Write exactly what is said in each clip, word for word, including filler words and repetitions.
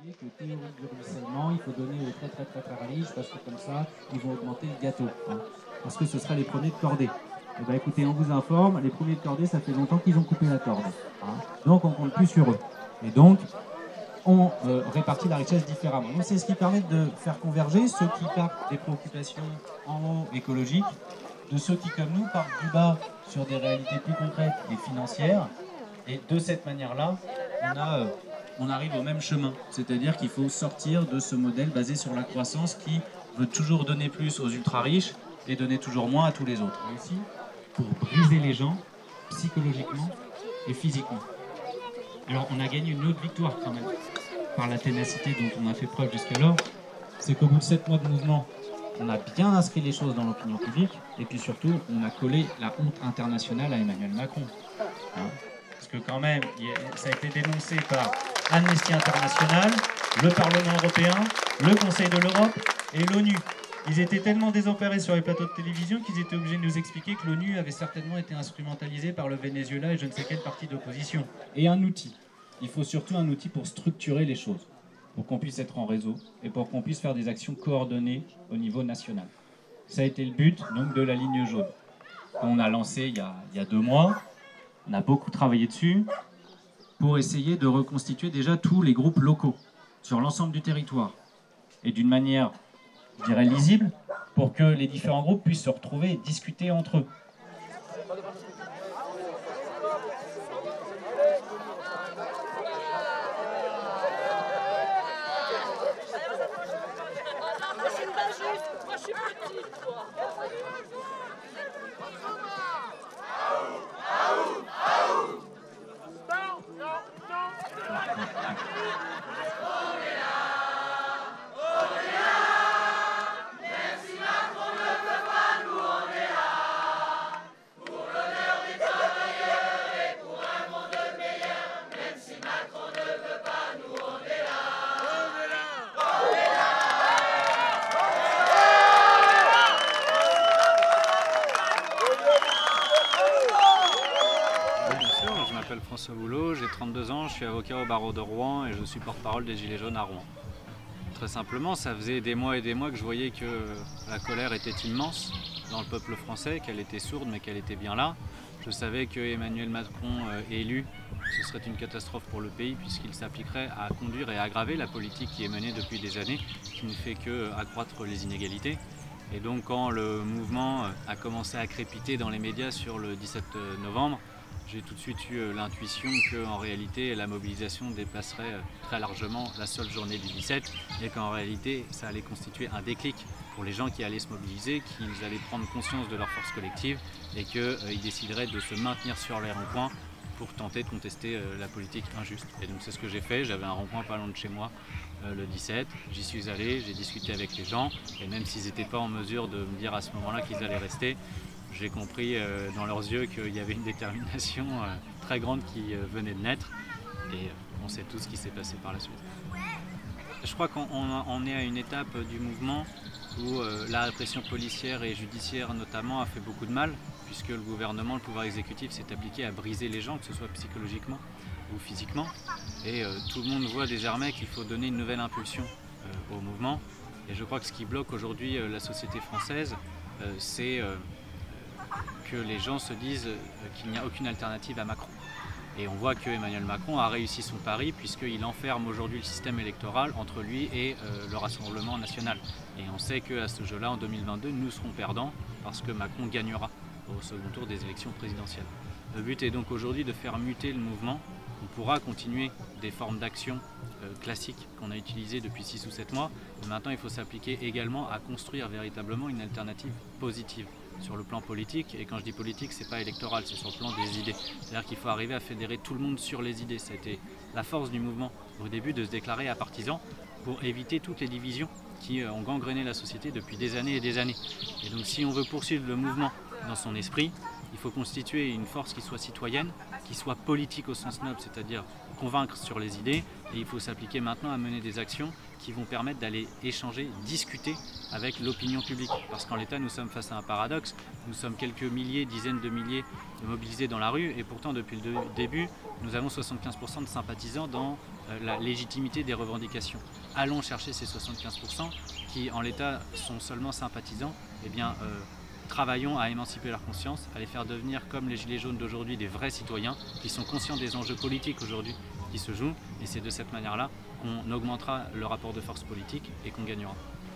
expliqué que théorie du ruissellement, il faut donner aux très très très très riches parce que comme ça, ils vont augmenter le gâteau. Hein, parce que ce sera les premiers de cordée. Eh bien écoutez, on vous informe, les premiers de cordée, ça fait longtemps qu'ils ont coupé la corde. Hein, donc on ne compte plus sur eux. Et donc, on euh, répartit la richesse différemment. Donc c'est ce qui permet de faire converger ceux qui partent des préoccupations en haut écologiques de ceux qui, comme nous, partent du bas sur des réalités plus concrètes et financières. Et de cette manière-là, on, a, euh, on arrive au même chemin. C'est-à-dire qu'il faut sortir de ce modèle basé sur la croissance qui veut toujours donner plus aux ultra-riches et donner toujours moins à tous les autres. Et aussi, pour briser les gens, psychologiquement et physiquement. Alors, on a gagné une autre victoire quand même, par la ténacité dont on a fait preuve jusqu'alors. C'est qu'au bout de sept mois de mouvement, on a bien inscrit les choses dans l'opinion publique, et puis surtout, on a collé la honte internationale à Emmanuel Macron. Hein, parce que quand même, ça a été dénoncé par Amnesty International, le Parlement européen, le Conseil de l'Europe et l'ONU. Ils étaient tellement désopérés sur les plateaux de télévision qu'ils étaient obligés de nous expliquer que l'ONU avait certainement été instrumentalisée par le Venezuela et je ne sais quel parti d'opposition. Et un outil. Il faut surtout un outil pour structurer les choses, pour qu'on puisse être en réseau et pour qu'on puisse faire des actions coordonnées au niveau national. Ça a été le but donc, de la ligne jaune, qu'on a lancée il y a, il y a deux mois. On a beaucoup travaillé dessus pour essayer de reconstituer déjà tous les groupes locaux sur l'ensemble du territoire et d'une manière, je dirais, lisible pour que les différents groupes puissent se retrouver et discuter entre eux. François Boulot, j'ai trente-deux ans, je suis avocat au barreau de Rouen et je suis porte-parole des Gilets jaunes à Rouen. Très simplement, ça faisait des mois et des mois que je voyais que la colère était immense dans le peuple français, qu'elle était sourde mais qu'elle était bien là. Je savais que Emmanuel Macron euh, élu, ce serait une catastrophe pour le pays puisqu'il s'appliquerait à conduire et à aggraver la politique qui est menée depuis des années, qui ne fait qu'accroître les inégalités. Et donc quand le mouvement a commencé à crépiter dans les médias sur le dix-sept novembre, j'ai tout de suite eu l'intuition qu'en réalité la mobilisation dépasserait très largement la seule journée du dix-sept et qu'en réalité ça allait constituer un déclic pour les gens qui allaient se mobiliser, qu'ils allaient prendre conscience de leur force collective et qu'ils euh, décideraient de se maintenir sur les ronds-points pour tenter de contester euh, la politique injuste. Et donc c'est ce que j'ai fait, j'avais un rond-point pas loin de chez moi euh, le dix-sept, j'y suis allé, j'ai discuté avec les gens et même s'ils n'étaient pas en mesure de me dire à ce moment-là qu'ils allaient rester, j'ai compris euh, dans leurs yeux qu'il y avait une détermination euh, très grande qui euh, venait de naître et euh, on sait tout ce qui s'est passé par la suite. Je crois qu'on on est à une étape du mouvement où euh, la répression policière et judiciaire notamment a fait beaucoup de mal puisque le gouvernement, le pouvoir exécutif s'est appliqué à briser les gens, que ce soit psychologiquement ou physiquement. Et euh, tout le monde voit désormais qu'il faut donner une nouvelle impulsion euh, au mouvement. Et je crois que ce qui bloque aujourd'hui euh, la société française, euh, c'est euh, que les gens se disent qu'il n'y a aucune alternative à Macron. Et on voit que Emmanuel Macron a réussi son pari puisqu'il enferme aujourd'hui le système électoral entre lui et euh, le Rassemblement national. Et on sait qu'à ce jeu-là, en deux mille vingt-deux, nous serons perdants parce que Macron gagnera au second tour des élections présidentielles. Le but est donc aujourd'hui de faire muter le mouvement. On pourra continuer des formes d'action euh, classiques qu'on a utilisées depuis six ou sept mois. Mais maintenant, il faut s'appliquer également à construire véritablement une alternative positive sur le plan politique, et quand je dis politique, c'est pas électoral, c'est sur le plan des idées. C'est-à-dire qu'il faut arriver à fédérer tout le monde sur les idées. C'était la force du mouvement au début de se déclarer à partisans pour éviter toutes les divisions qui ont gangréné la société depuis des années et des années. Et donc si on veut poursuivre le mouvement dans son esprit, il faut constituer une force qui soit citoyenne, qui soit politique au sens noble, c'est-à-dire convaincre sur les idées, et il faut s'appliquer maintenant à mener des actions qui vont permettre d'aller échanger, discuter avec l'opinion publique. Parce qu'en l'état, nous sommes face à un paradoxe. Nous sommes quelques milliers, dizaines de milliers mobilisés dans la rue, et pourtant, depuis le début, nous avons soixante-quinze pour cent de sympathisants dans euh, la légitimité des revendications. Allons chercher ces soixante-quinze pour cent qui, en l'état, sont seulement sympathisants. Eh bien, euh, travaillons à émanciper leur conscience, à les faire devenir, comme les Gilets jaunes d'aujourd'hui, des vrais citoyens qui sont conscients des enjeux politiques aujourd'hui qui se jouent. Et c'est de cette manière-là qu'on augmentera le rapport de force politique et qu'on gagnera.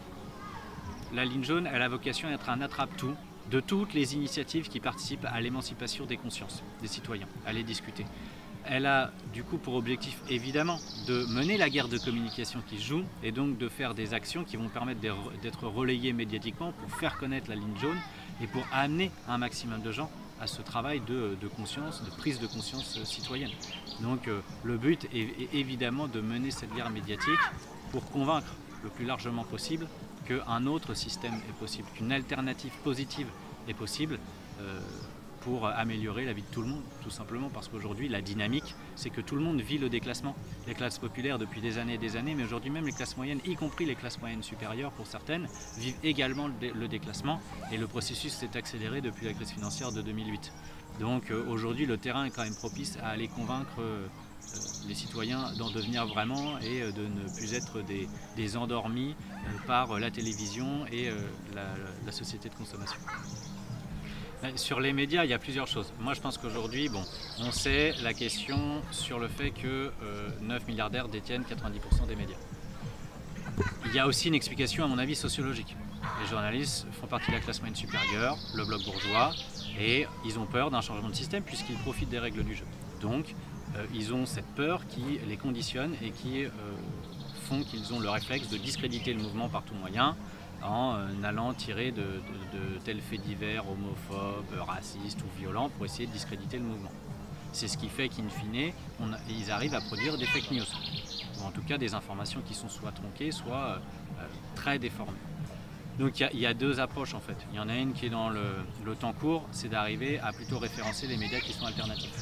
La ligne jaune, elle a vocation à être un attrape-tout de toutes les initiatives qui participent à l'émancipation des consciences des citoyens, à les discuter. Elle a du coup pour objectif évidemment de mener la guerre de communication qui se joue et donc de faire des actions qui vont permettre d'être relayées médiatiquement pour faire connaître la ligne jaune et pour amener un maximum de gens à ce travail de, de conscience, de prise de conscience citoyenne. Donc euh, le but est, est évidemment de mener cette guerre médiatique pour convaincre le plus largement possible qu'un autre système est possible, qu'une alternative positive est possible euh, pour améliorer la vie de tout le monde, tout simplement parce qu'aujourd'hui la dynamique c'est que tout le monde vit le déclassement. Les classes populaires depuis des années et des années, mais aujourd'hui même les classes moyennes, y compris les classes moyennes supérieures pour certaines, vivent également le, dé le déclassement et le processus s'est accéléré depuis la crise financière de deux mille huit. Donc euh, aujourd'hui le terrain est quand même propice à aller convaincre euh, les citoyens d'en devenir vraiment et euh, de ne plus être des, des endormis euh, par la télévision et euh, la, la société de consommation. Sur les médias, il y a plusieurs choses. Moi, je pense qu'aujourd'hui, bon, on sait la question sur le fait que euh, neuf milliardaires détiennent quatre-vingt-dix pour cent des médias. Il y a aussi une explication, à mon avis, sociologique. Les journalistes font partie de la classe moyenne supérieure, le bloc bourgeois, et ils ont peur d'un changement de système puisqu'ils profitent des règles du jeu. Donc, euh, ils ont cette peur qui les conditionne et qui euh, font qu'ils ont le réflexe de discréditer le mouvement par tout moyen, en allant tirer de, de, de tels faits divers homophobes, racistes ou violents pour essayer de discréditer le mouvement. C'est ce qui fait qu'in fine, on a, ils arrivent à produire des fake news, ou en tout cas des informations qui sont soit tronquées, soit euh, très déformées. Donc il y, y a deux approches en fait. Il y en a une qui est dans le, le temps court, c'est d'arriver à plutôt référencer les médias qui sont alternatifs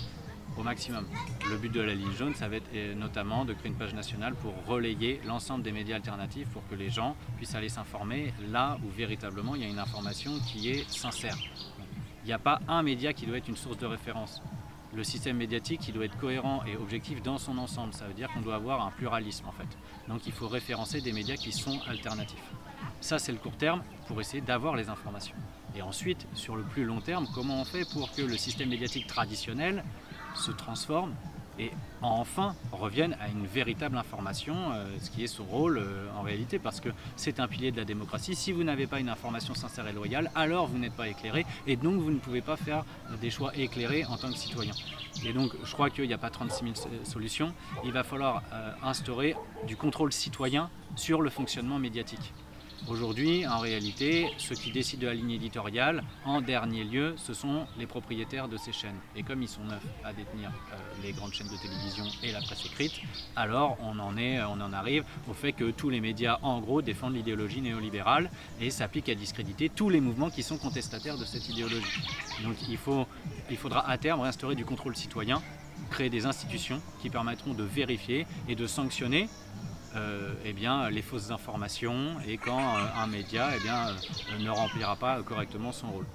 au maximum. Le but de la ligne jaune, ça va être notamment de créer une page nationale pour relayer l'ensemble des médias alternatifs pour que les gens puissent aller s'informer là où véritablement il y a une information qui est sincère. Il n'y a pas un média qui doit être une source de référence. Le système médiatique qui doit être cohérent et objectif dans son ensemble. Ça veut dire qu'on doit avoir un pluralisme en fait. Donc il faut référencer des médias qui sont alternatifs. Ça c'est le court terme pour essayer d'avoir les informations. Et ensuite, sur le plus long terme, comment on fait pour que le système médiatique traditionnel se transforme et enfin revienne à une véritable information, euh, ce qui est son rôle euh, en réalité, parce que c'est un pilier de la démocratie. Si vous n'avez pas une information sincère et loyale, alors vous n'êtes pas éclairé et donc vous ne pouvez pas faire des choix éclairés en tant que citoyen. Et donc je crois qu'il n'y a pas trente-six mille solutions, il va falloir euh, instaurer du contrôle citoyen sur le fonctionnement médiatique. Aujourd'hui, en réalité, ceux qui décident de la ligne éditoriale, en dernier lieu, ce sont les propriétaires de ces chaînes. Et comme ils sont neuf à détenir euh, les grandes chaînes de télévision et la presse écrite, alors on en, est, on en arrive au fait que tous les médias, en gros, défendent l'idéologie néolibérale et s'appliquent à discréditer tous les mouvements qui sont contestataires de cette idéologie. Donc il, faut, il faudra à terme réinstaurer du contrôle citoyen, créer des institutions qui permettront de vérifier et de sanctionner Euh, eh bien, les fausses informations et quand euh, un média eh bien, euh, ne remplira pas correctement son rôle.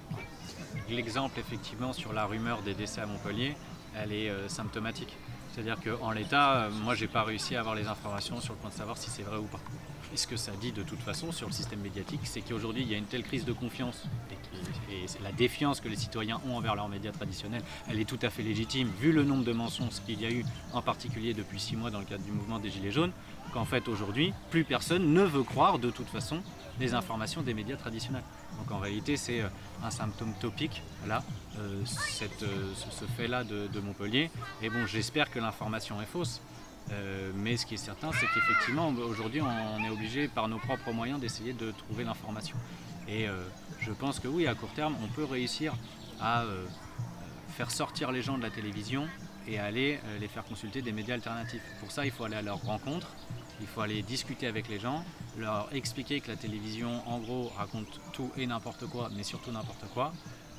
L'exemple effectivement sur la rumeur des décès à Montpellier, elle est euh, symptomatique. C'est-à-dire qu'en l'état, euh, moi j'ai pas réussi à avoir les informations sur le point de savoir si c'est vrai ou pas. Et ce que ça dit de toute façon sur le système médiatique, c'est qu'aujourd'hui il y a une telle crise de confiance et, et la défiance que les citoyens ont envers leurs médias traditionnels, elle est tout à fait légitime vu le nombre de mensonges qu'il y a eu en particulier depuis six mois dans le cadre du mouvement des Gilets jaunes, qu'en fait aujourd'hui plus personne ne veut croire de toute façon les informations des médias traditionnels. Donc en réalité c'est un symptôme topique là, euh, cette, euh, ce, ce fait là de, de Montpellier, et bon j'espère que l'information est fausse. Euh, mais ce qui est certain, c'est qu'effectivement, aujourd'hui, on est obligé par nos propres moyens d'essayer de trouver l'information. Et euh, je pense que oui, à court terme, on peut réussir à euh, faire sortir les gens de la télévision et aller euh, les faire consulter des médias alternatifs. Pour ça, il faut aller à leur rencontre, il faut aller discuter avec les gens, leur expliquer que la télévision, en gros, raconte tout et n'importe quoi, mais surtout n'importe quoi.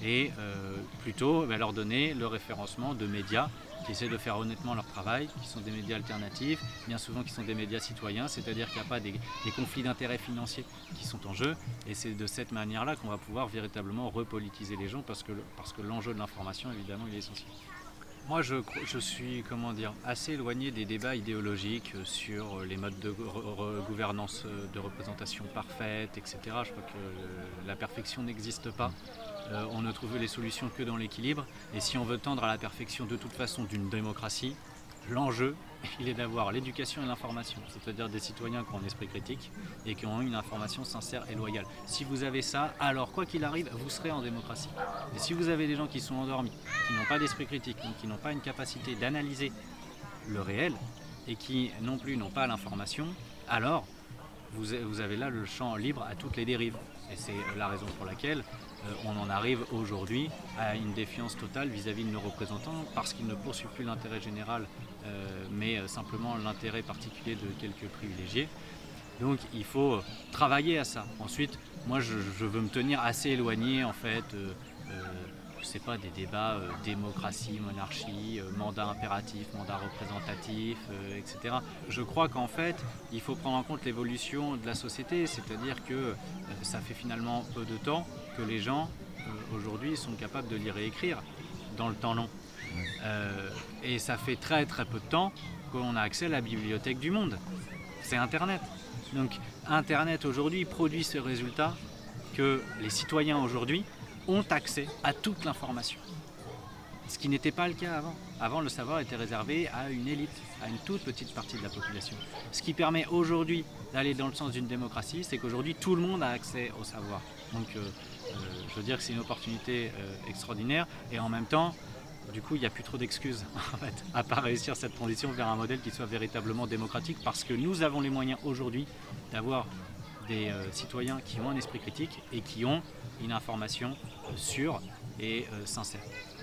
et euh, plutôt bah, leur donner le référencement de médias qui essaient de faire honnêtement leur travail, qui sont des médias alternatifs, bien souvent qui sont des médias citoyens, c'est-à-dire qu'il n'y a pas des, des conflits d'intérêts financiers qui sont en jeu, et c'est de cette manière-là qu'on va pouvoir véritablement repolitiser les gens, parce que, parce que l'enjeu de l'information, évidemment, il est essentiel. Moi, je, je suis comment dire, assez éloigné des débats idéologiques sur les modes de re, re, gouvernance, de représentation parfaite, et cetera. Je crois que la perfection n'existe pas. Euh, on ne trouve les solutions que dans l'équilibre. Et si on veut tendre à la perfection de toute façon d'une démocratie, l'enjeu, il est d'avoir l'éducation et l'information, c'est-à-dire des citoyens qui ont un esprit critique et qui ont une information sincère et loyale. Si vous avez ça, alors quoi qu'il arrive, vous serez en démocratie. Et si vous avez des gens qui sont endormis, qui n'ont pas d'esprit critique, donc qui n'ont pas une capacité d'analyser le réel et qui non plus n'ont pas l'information, alors vous, vous avez là le champ libre à toutes les dérives. Et c'est la raison pour laquelle euh, on en arrive aujourd'hui à une défiance totale vis-à-vis de nos représentants, parce qu'ils ne poursuivent plus l'intérêt général, euh, mais euh, simplement l'intérêt particulier de quelques privilégiés. Donc il faut travailler à ça. Ensuite, moi je, je veux me tenir assez éloigné en fait, euh, euh, je sais pas, des débats euh, démocratie, monarchie, euh, mandat impératif, mandat représentatif, euh, et cetera. Je crois qu'en fait, il faut prendre en compte l'évolution de la société, c'est-à-dire que euh, ça fait finalement peu de temps que les gens euh, aujourd'hui sont capables de lire et écrire dans le temps long. Euh, et ça fait très très peu de temps qu'on a accès à la bibliothèque du monde. C'est Internet. Donc Internet aujourd'hui produit ce résultat que les citoyens aujourd'hui ont accès à toute l'information. Ce qui n'était pas le cas avant. Avant, le savoir était réservé à une élite, à une toute petite partie de la population. Ce qui permet aujourd'hui d'aller dans le sens d'une démocratie, c'est qu'aujourd'hui tout le monde a accès au savoir. Donc euh, euh, je veux dire que c'est une opportunité euh, extraordinaire, et en même temps, du coup, il n'y a plus trop d'excuses en fait, à part réussir cette transition vers un modèle qui soit véritablement démocratique, parce que nous avons les moyens aujourd'hui d'avoir des euh, citoyens qui ont un esprit critique et qui ont une information euh, sûre et euh, sincère.